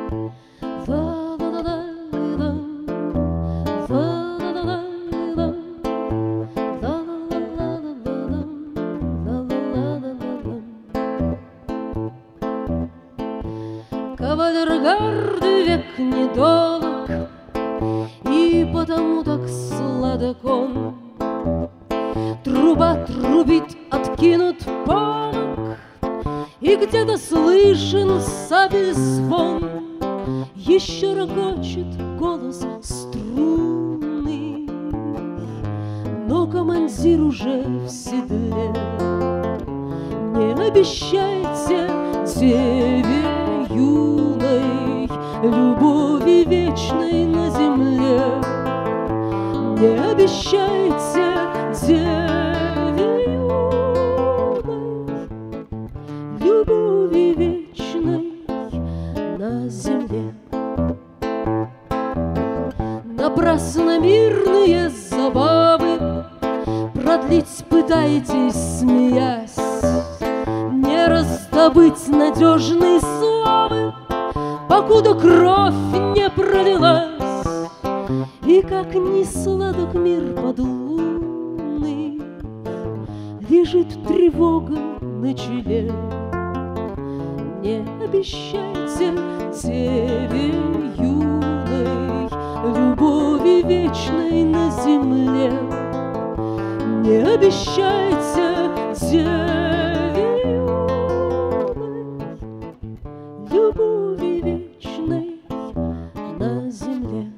Кавалергарды век недолг, и потому так сладок он. Труба трубит, откинут полог, и где-то слышен сабель звон. Еще рокочет голос струнный, но командир уже в седле. Не обещайте деве юной любови вечной на земле. Не обещайте деве юной любови вечной на земле. Напрасно мирные забавы продлить пытаетесь, смеясь. Не раздобыть надежной славы, покуда кровь не пролилась. И как ни сладок мир подлунный, лежит тревога на челе. Не обещайте деве юной любови вечной на земле. Не обещайте деве юной любови вечной на земле.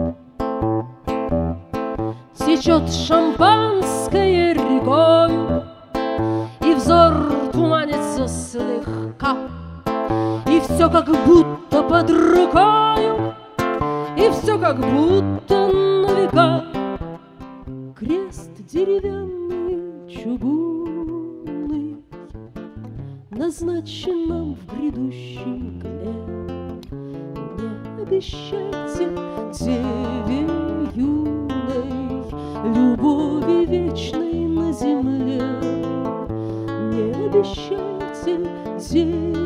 Течет шампанское рекою, и взор туманится слегка, и все как будто под рукою, и все как будто на века. Крест деревянный, чугунный, назначен нам в грядущей мгле. Не обещайте деве юной любови вечной на земле. Не обещайте деве